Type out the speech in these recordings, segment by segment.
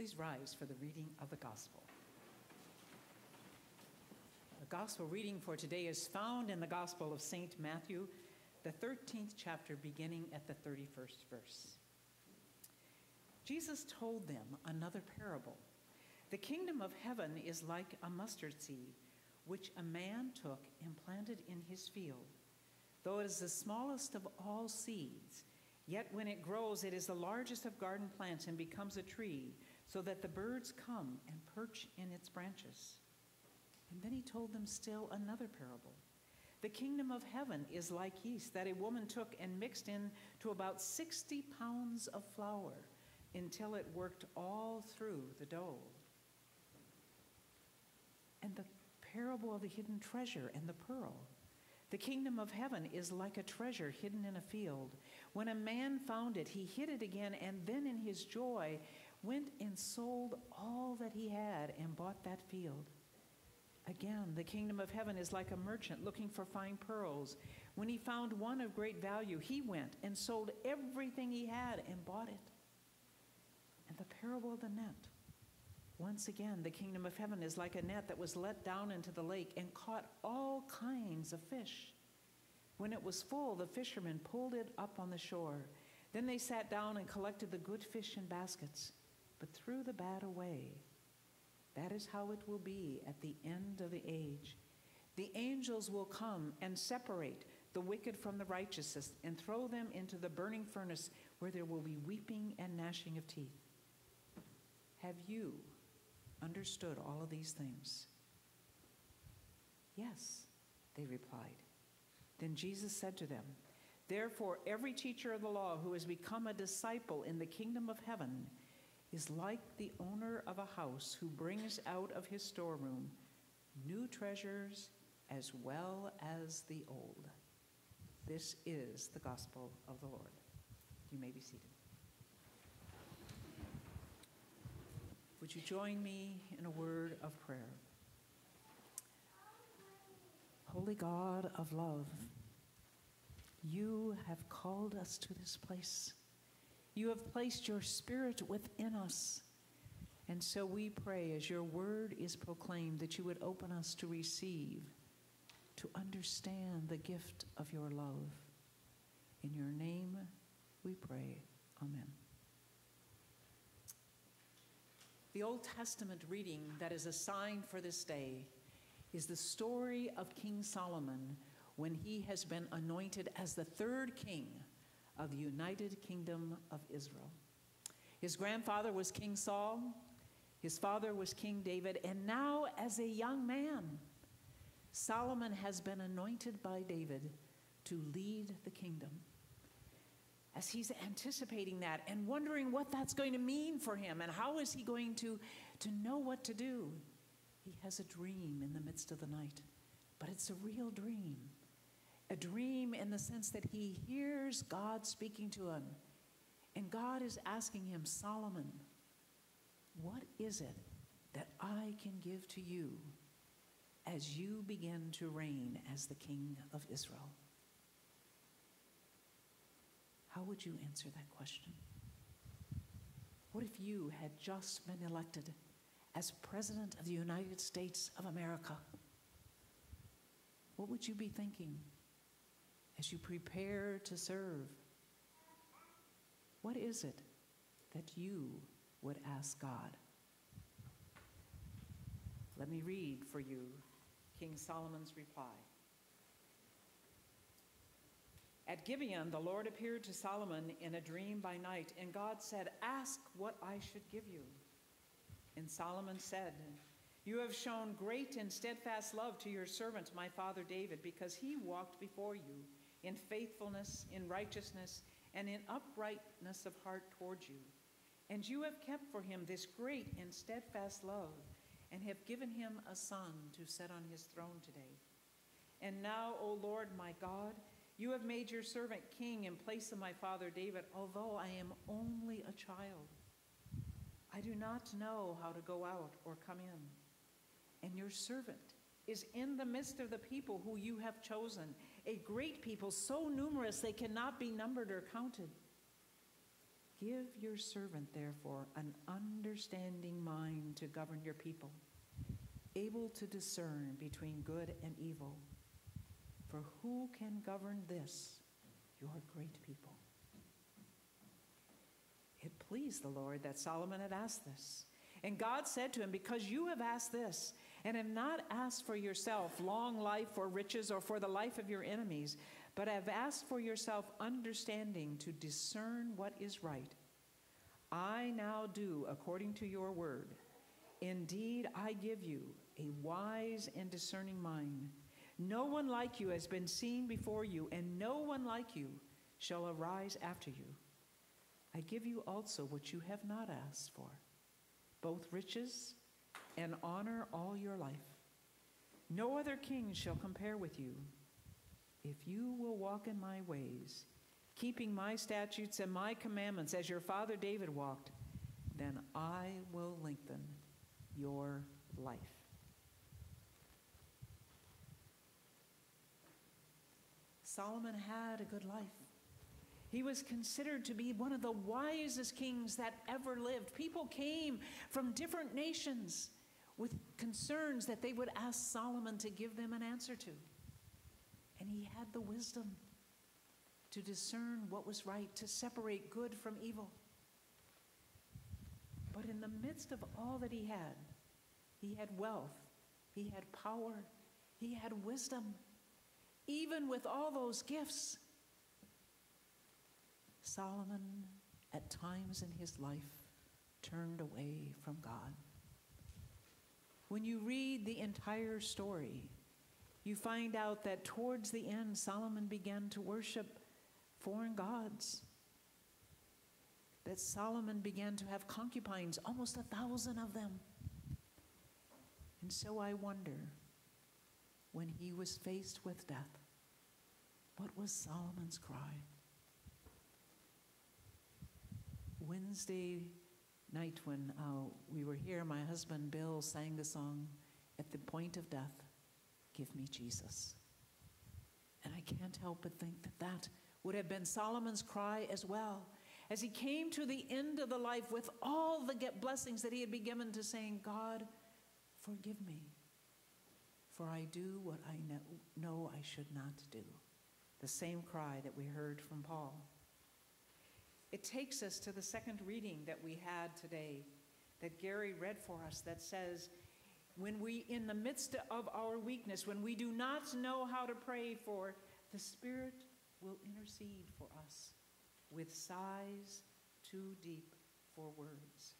Please rise for the reading of the gospel. The gospel reading for today is found in the Gospel of St. Matthew, the 13th chapter, beginning at the 31st verse. Jesus told them another parable. The kingdom of heaven is like a mustard seed, which a man took and planted in his field. Though it is the smallest of all seeds, yet when it grows, it is the largest of garden plants and becomes a tree, so that the birds come and perch in its branches. And then he told them still another parable. The kingdom of heaven is like yeast that a woman took and mixed into about 60 pounds of flour until it worked all through the dough. And the parable of the hidden treasure and the pearl. The kingdom of heaven is like a treasure hidden in a field. When a man found it, he hid it again, and then in his joy went and sold all that he had and bought that field. Again, the kingdom of heaven is like a merchant looking for fine pearls. When he found one of great value, he went and sold everything he had and bought it. And the parable of the net. Once again, the kingdom of heaven is like a net that was let down into the lake and caught all kinds of fish. When it was full, the fishermen pulled it up on the shore. Then they sat down and collected the good fish in baskets, but threw the bad away. That is how it will be at the end of the age. The angels will come and separate the wicked from the righteous and throw them into the burning furnace, where there will be weeping and gnashing of teeth. Have you understood all of these things? Yes, they replied. Then Jesus said to them, therefore, every teacher of the law who has become a disciple in the kingdom of heaven is like the owner of a house who brings out of his storeroom new treasures as well as the old. This is the gospel of the Lord. You may be seated. Would you join me in a word of prayer? Holy God of love, you have called us to this place. You have placed your Spirit within us. And so we pray, as your word is proclaimed, that you would open us to receive, to understand the gift of your love. In your name we pray. Amen. The Old Testament reading that is assigned for this day is the story of King Solomon when he has been anointed as the third king of the United Kingdom of Israel. His grandfather was King Saul, his father was King David, and now as a young man, Solomon has been anointed by David to lead the kingdom. As he's anticipating that and wondering what that's going to mean for him and how is he going to know what to do, he has a dream in the midst of the night. But it's a real dream. A dream in the sense that he hears God speaking to him. And God is asking him, Solomon, what is it that I can give to you as you begin to reign as the king of Israel? How would you answer that question? What if you had just been elected as President of the United States of America? What would you be thinking as you prepare to serve? What is it that you would ask God? Let me read for you King Solomon's reply. At Gibeon, the Lord appeared to Solomon in a dream by night, and God said, ask what I should give you. And Solomon said, you have shown great and steadfast love to your servant, my father David, because he walked before you in faithfulness, in righteousness, and in uprightness of heart towards you. And you have kept for him this great and steadfast love, and have given him a son to set on his throne today. And now, O Lord my God, you have made your servant king in place of my father David, although I am only a child. I do not know how to go out or come in. And your servant is in the midst of the people who you have chosen, a great people, so numerous they cannot be numbered or counted. Give your servant, therefore, an understanding mind to govern your people, able to discern between good and evil. For who can govern this, your great people? It pleased the Lord that Solomon had asked this. And God said to him, because you have asked this, and have not asked for yourself long life or riches or for the life of your enemies, but have asked for yourself understanding to discern what is right, I now do according to your word. Indeed, I give you a wise and discerning mind. No one like you has been seen before you, and no one like you shall arise after you. I give you also what you have not asked for, both riches and honor all your life. No other king shall compare with you. If you will walk in my ways, keeping my statutes and my commandments as your father David walked, then I will lengthen your life. Solomon had a good life. He was considered to be one of the wisest kings that ever lived. People came from different nations with concerns that they would ask Solomon to give them an answer to. And he had the wisdom to discern what was right, to separate good from evil. But in the midst of all that he had wealth, he had power, he had wisdom. Even with all those gifts, Solomon, at times in his life, turned away from God. When you read the entire story, you find out that towards the end, Solomon began to worship foreign gods. That Solomon began to have concubines, almost 1,000 of them. And so I wonder, when he was faced with death, what was Solomon's cry? Wednesday night when we were here, my husband Bill sang the song, "At the Point of Death, Give Me Jesus." And I can't help but think that that would have been Solomon's cry as well, as he came to the end of the life with all the blessings that he had been given, to saying, God, forgive me, for I do what I know I should not do. The same cry that we heard from Paul. It takes us to the second reading that we had today, that Gary read for us, that says, when we, in the midst of our weakness, when we do not know how to pray for, the Spirit will intercede for us with sighs too deep for words.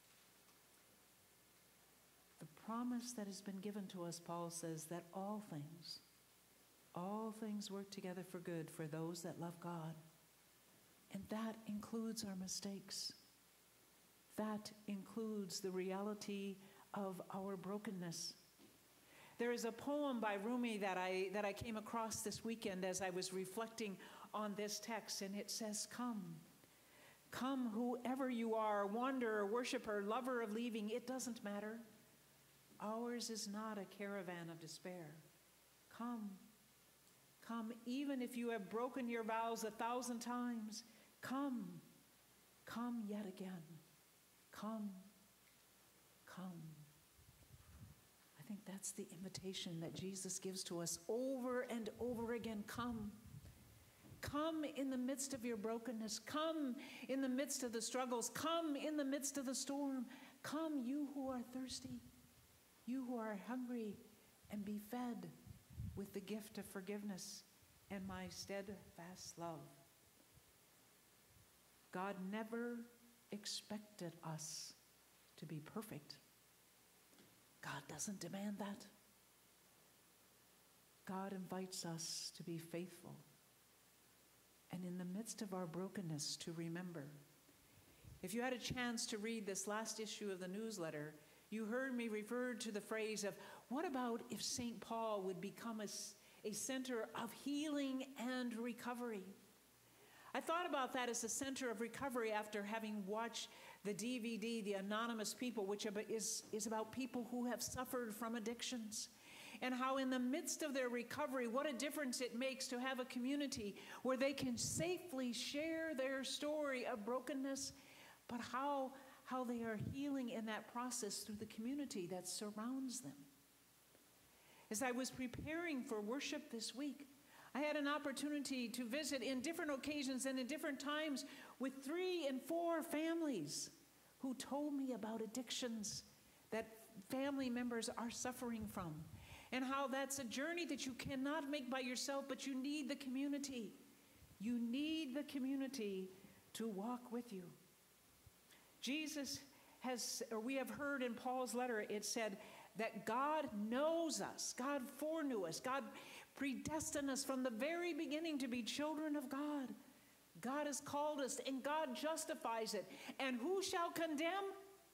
The promise that has been given to us, Paul says, that all things work together for good for those that love God. And that includes our mistakes. That includes the reality of our brokenness. There is a poem by Rumi that I came across this weekend as I was reflecting on this text, and it says, come, whoever you are, wanderer, worshiper, lover of leaving, it doesn't matter. Ours is not a caravan of despair. Come, even if you have broken your vows 1,000 times, come yet again. Come. I think that's the invitation that Jesus gives to us over and over again. Come in the midst of your brokenness. Come in the midst of the struggles. Come in the midst of the storm. Come, you who are thirsty, you who are hungry, and be fed with the gift of forgiveness and my steadfast love. God never expected us to be perfect. God doesn't demand that. God invites us to be faithful, and in the midst of our brokenness to remember. If you had a chance to read this last issue of the newsletter, you heard me refer to the phrase of, what about if St. Paul would become a center of healing and recovery? I thought about that as a center of recovery after having watched the DVD, The Anonymous People, which is about people who have suffered from addictions. and how in the midst of their recovery, what a difference it makes to have a community where they can safely share their story of brokenness, but how they are healing in that process through the community that surrounds them. As I was preparing for worship this week, I had an opportunity to visit in different occasions and in different times with 3 and 4 families who told me about addictions that family members are suffering from, and how that's a journey that you cannot make by yourself, but you need the community. You need the community to walk with you. Jesus has, or we have heard in Paul's letter, it said that God knows us, God foreknew us, God predestined us from the very beginning to be children of God. God has called us, and God justifies it. And who shall condemn?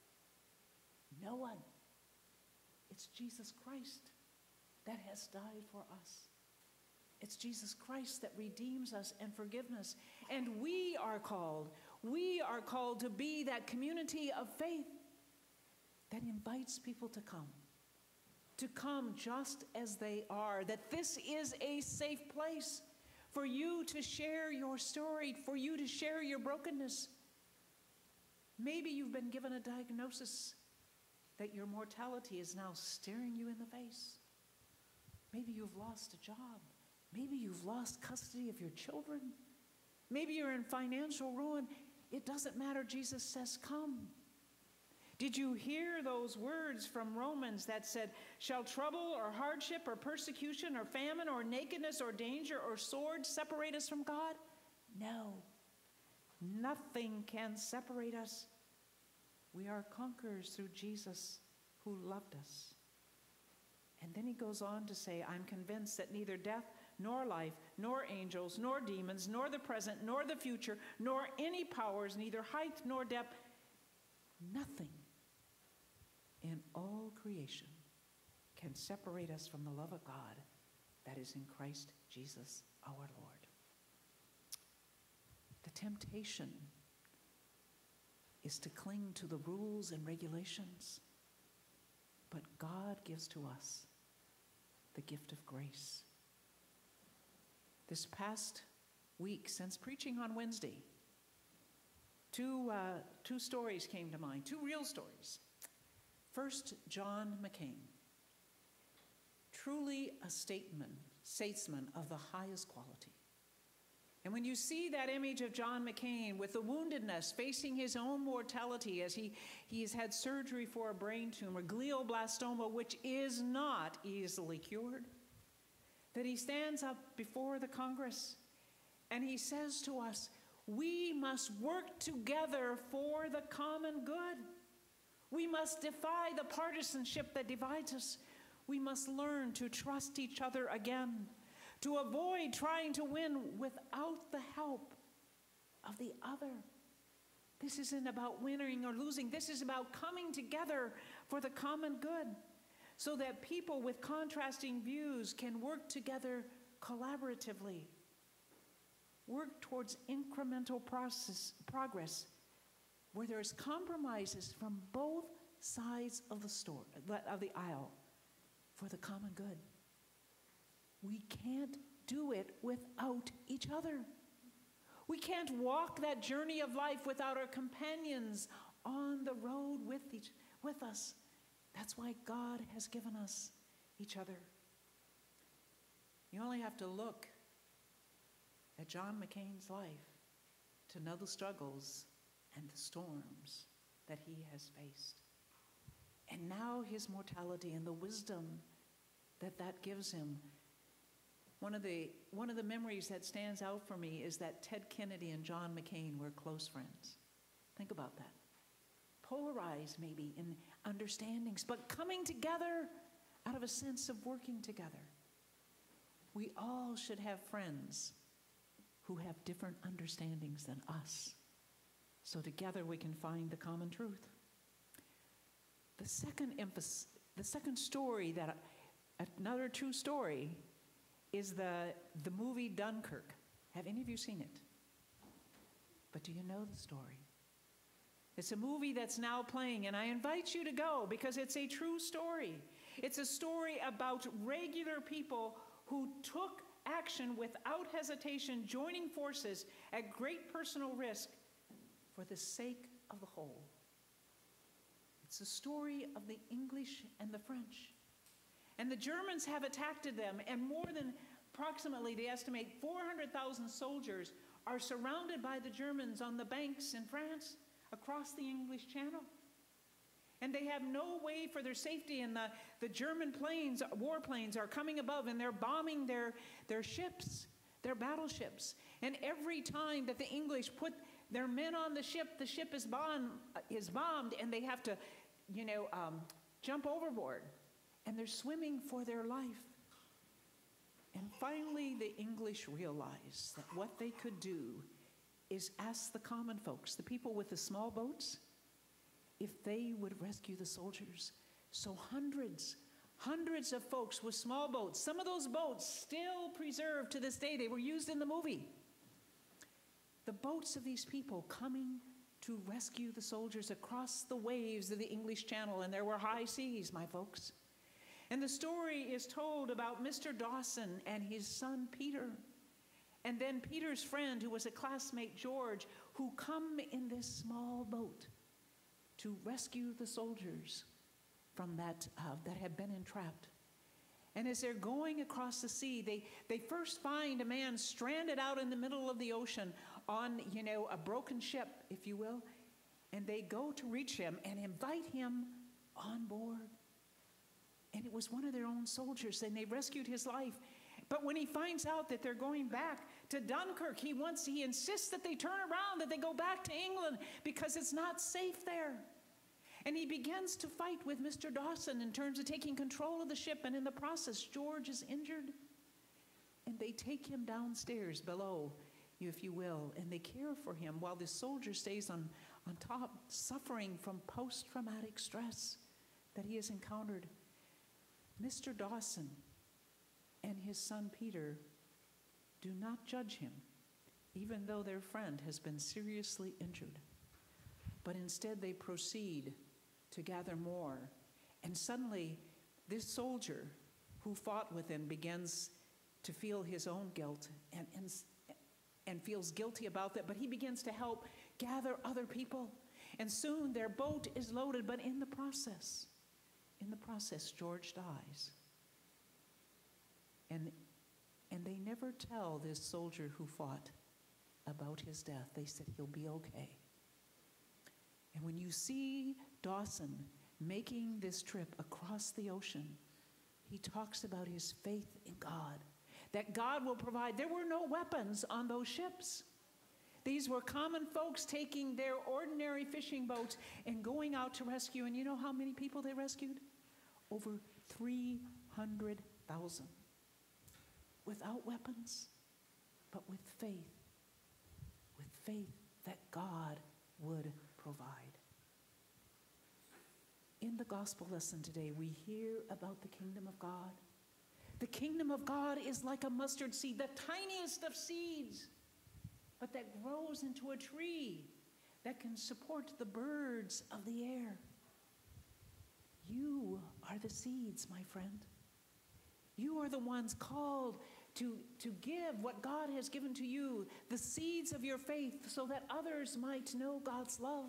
No one. It's Jesus Christ that has died for us. It's Jesus Christ that redeems us and forgives us. And we are called to be that community of faith that invites people to come just as they are, that this is a safe place for you to share your story, for you to share your brokenness. Maybe you've been given a diagnosis that your mortality is now staring you in the face. Maybe you've lost a job. Maybe you've lost custody of your children. Maybe you're in financial ruin. It doesn't matter. Jesus says, come. Did you hear those words from Romans that said, shall trouble or hardship or persecution or famine or nakedness or danger or sword separate us from God? No. Nothing can separate us. We are conquerors through Jesus who loved us. And then he goes on to say, I'm convinced that neither death nor life, nor angels, nor demons, nor the present, nor the future, nor any powers, neither height nor depth, nothing in all creation can separate us from the love of God that is in Christ Jesus our Lord. The temptation is to cling to the rules and regulations, but God gives to us the gift of grace. This past week, since preaching on Wednesday, two stories came to mind, 2 real stories. First, John McCain, truly a statesman of the highest quality. And when you see that image of John McCain with the woundedness, facing his own mortality as he has had surgery for a brain tumor, glioblastoma, which is not easily cured, that he stands up before the Congress and he says to us, we must work together for the common good. We must defy the partisanship that divides us. We must learn to trust each other again, to avoid trying to win without the help of the other. This isn't about winning or losing. This is about coming together for the common good so that people with contrasting views can work together collaboratively, work towards incremental progress where there's compromises from both sides of the aisle for the common good. We can't do it without each other. We can't walk that journey of life without our companions on the road with us. That's why God has given us each other. You only have to look at John McCain's life to know the struggles and the storms that he has faced. And now his mortality and the wisdom that gives him. One of the memories that stands out for me is that Ted Kennedy and John McCain were close friends. Think about that. Polarized maybe in understandings, but coming together out of a sense of working together. We all should have friends who have different understandings than us. So together we can find the common truth. The second story, another true story, is the movie Dunkirk. Have any of you seen it? But do you know the story? It's a movie that's now playing, and I invite you to go because it's a true story. It's a story about regular people who took action without hesitation, joining forces at great personal risk for the sake of the whole. It's a story of the English and the French. And the Germans have attacked them, and more than approximately, they estimate, 400,000 soldiers are surrounded by the Germans on the banks in France across the English Channel. And they have no way for their safety, and the German planes, warplanes, are coming above, and they're bombing their ships, their battleships. And every time that the English put their men on the ship is bombed, and they have to, jump overboard. And they're swimming for their life. And finally, the English realized that what they could do is ask the common folks, the people with the small boats, if they would rescue the soldiers. So hundreds of folks with small boats, some of those boats still preserved to this day, they were used in the movie. The boats of these people coming to rescue the soldiers across the waves of the English Channel, and there were high seas, my folks. And the story is told about Mr. Dawson and his son Peter, and then Peter's friend, who was a classmate, George, who come in this small boat to rescue the soldiers from that had been entrapped. And as they're going across the sea, they first find a man stranded out in the middle of the ocean on, a broken ship, if you will. And they go to reach him and invite him on board. And it was one of their own soldiers, and they rescued his life. But when he finds out that they're going back to Dunkirk, he insists that they turn around, that they go back to England because it's not safe there. And he begins to fight with Mr. Dawson in terms of taking control of the ship, and in the process, George is injured. And they take him downstairs below, if you will, and they care for him while this soldier stays on top, suffering from post-traumatic stress that he has encountered. Mr. Dawson and his son Peter do not judge him, even though their friend has been seriously injured. But instead they proceed to gather more. And suddenly this soldier who fought with him begins to feel his own guilt and feels guilty about that, but he begins to help gather other people. And soon their boat is loaded, but in the process, George dies. And they never tell this soldier who fought about his death. They said he'll be okay. And when you see Dawson making this trip across the ocean, he talks about his faith in God, that God will provide. There were no weapons on those ships. These were common folks taking their ordinary fishing boats and going out to rescue. And you know how many people they rescued? Over 300,000. Without weapons, but with faith that God would provide. In the gospel lesson today, we hear about the kingdom of God. The kingdom of God is like a mustard seed, the tiniest of seeds, but that grows into a tree that can support the birds of the air. You are the seeds, my friend. You are the ones called to give what God has given to you, the seeds of your faith, so that others might know God's love.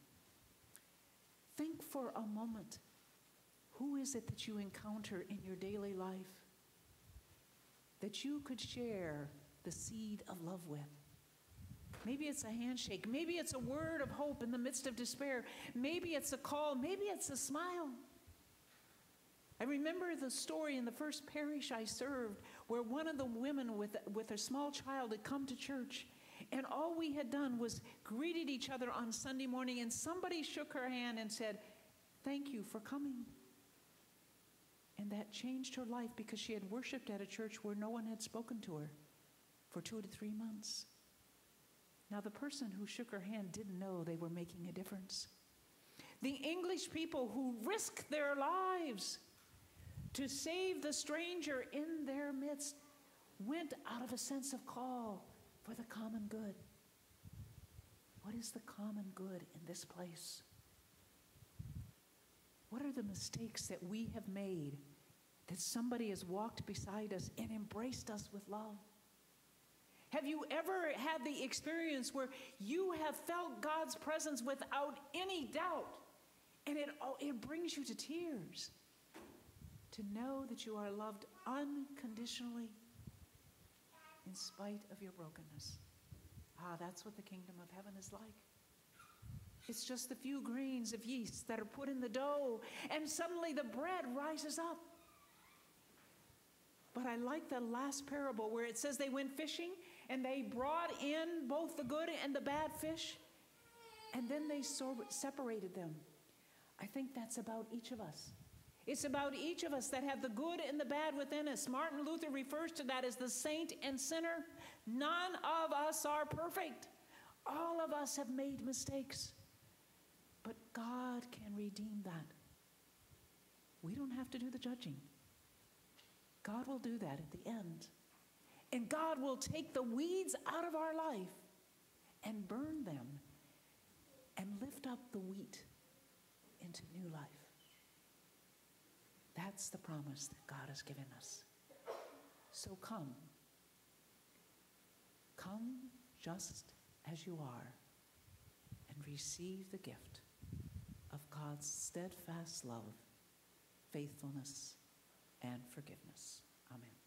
Think for a moment, who is it that you encounter in your daily life that you could share the seed of love with? Maybe it's a handshake. Maybe it's a word of hope in the midst of despair. Maybe it's a call. Maybe it's a smile. I remember the story in the first parish I served where one of the women with a small child had come to church, and all we had done was greeted each other on Sunday morning, and somebody shook her hand and said, "Thank you for coming." And that changed her life because she had worshiped at a church where no one had spoken to her for 2 to 3 months. Now, the person who shook her hand didn't know they were making a difference. The English people who risked their lives to save the stranger in their midst went out of a sense of call for the common good. What is the common good in this place? What are the mistakes that we have made that somebody has walked beside us and embraced us with love? Have you ever had the experience where you have felt God's presence without any doubt, and it brings you to tears to know that you are loved unconditionally in spite of your brokenness? That's what the kingdom of heaven is like. It's just a few grains of yeast that are put in the dough, and suddenly the bread rises up. But I like the last parable where it says they went fishing and they brought in both the good and the bad fish, and then they separated them. I think that's about each of us. It's about each of us that have the good and the bad within us. Martin Luther refers to that as the saint and sinner. None of us are perfect. All of us have made mistakes. But God can redeem that. We don't have to do the judging. God will do that at the end. And God will take the weeds out of our life and burn them and lift up the wheat into new life. That's the promise that God has given us. So come. Come just as you are and receive the gift of God's steadfast love, faithfulness, and forgiveness. Amen.